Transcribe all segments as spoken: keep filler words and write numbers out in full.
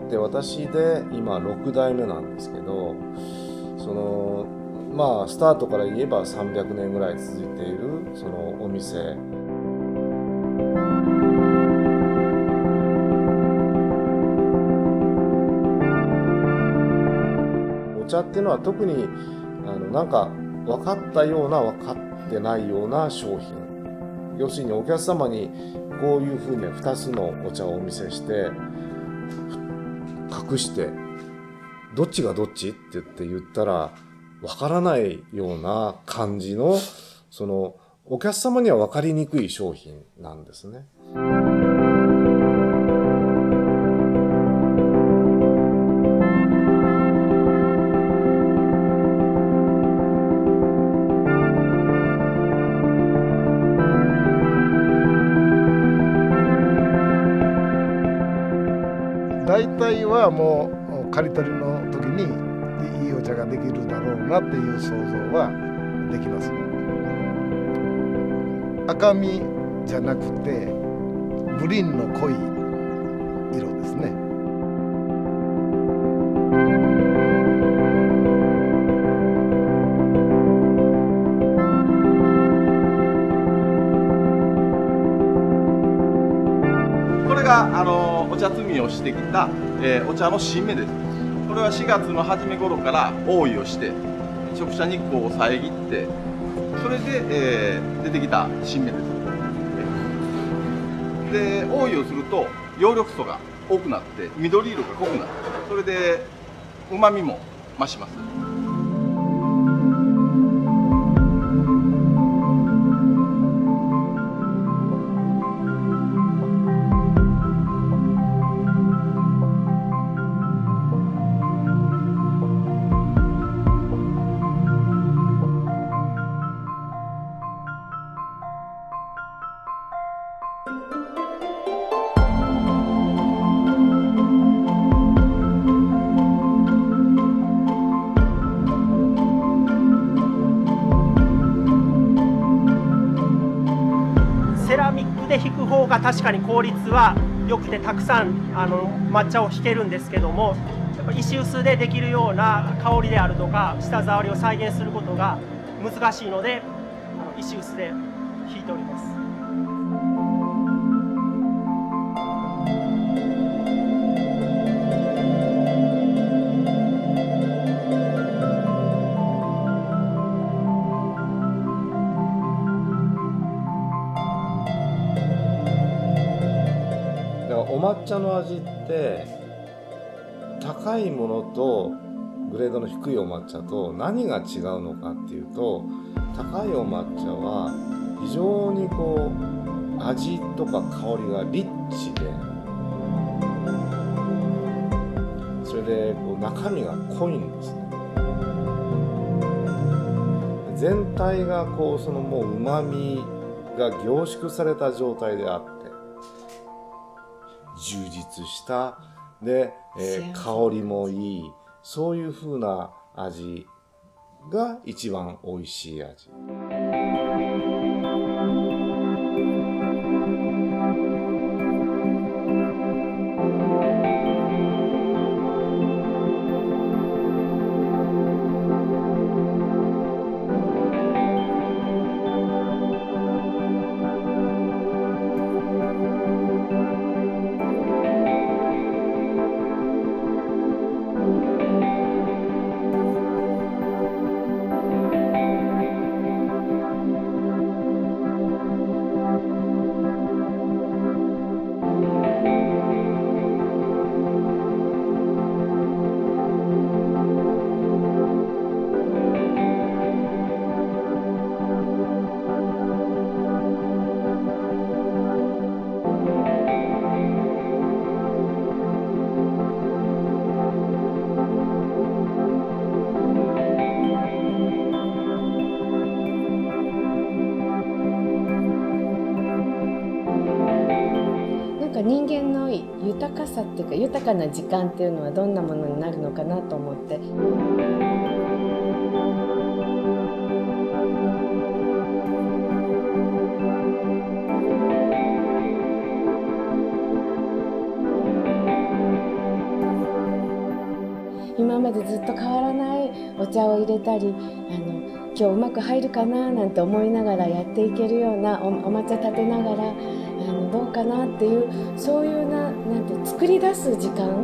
って私で今ろくだいめなんですけど、そのまあスタートから言えばさんびゃくねんぐらい続いているそのお店。お茶っていうのは特にあのなんか分かったような分かってないような商品。要するにお客様にこういうふうにふたつのお茶をお見せして隠してどっちがどっちって言って言ったらわからないような感じのそのお客様には分かりにくい商品なんですね。 大体はもう刈り取りの時にいいお茶ができるだろうなっていう想像はできます。赤みじゃなくてグリーンの濃い色ですね。 これがあのお茶摘みをしてきた、えー、お茶の新芽です。これはしがつの初め頃から覆いをして直射日光を遮ってそれで、えー、出てきた新芽です。で覆いをすると葉緑素が多くなって緑色が濃くなってそれでうまみも増します。 セラミックで引く方が確かに効率は良くてたくさんあの抹茶を引けるんですけども、やっぱ石臼でできるような香りであるとか舌触りを再現することが難しいのであの石臼で引いております。 お抹茶の味って高いものとグレードの低いお抹茶と何が違うのかっていうと、高いお抹茶は非常にこう味とか香りがリッチで、それでこう中身が濃いんですね。全体がこうそのもう旨味が凝縮された状態であって充実したで、えー、香りもいい、そういう風な味が一番美味しい味。 人間の豊かさっていうか豊かな時間っていうのはどんなものになるのかなと思って。 今までずっと変わらないお茶を入れたり、あの今日うまく入るかななんて思いながらやっていけるような お, お抹茶立てながらあのどうかなっていう、そういうななんて作り出す時間。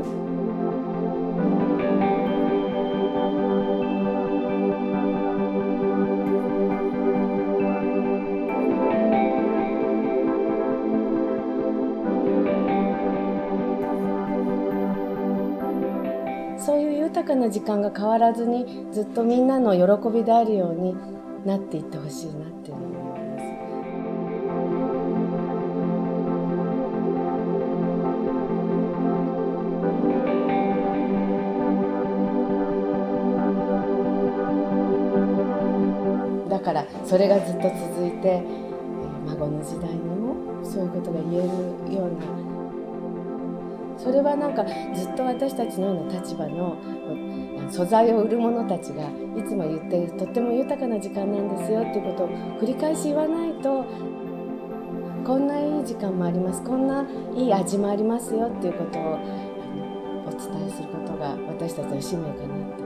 そういう豊かな時間が変わらずにずっとみんなの喜びであるようになっていってほしいなっていうのを思います。だからそれがずっと続いて、孫の時代にもそういうことが言えるような、それはなんかずっと私たちのような立場の素材を売る者たちがいつも言っている、とっても豊かな時間なんですよっていうことを繰り返し言わないと、こんないい時間もあります、こんないい味もありますよっていうことをお伝えすることが私たちの使命かなって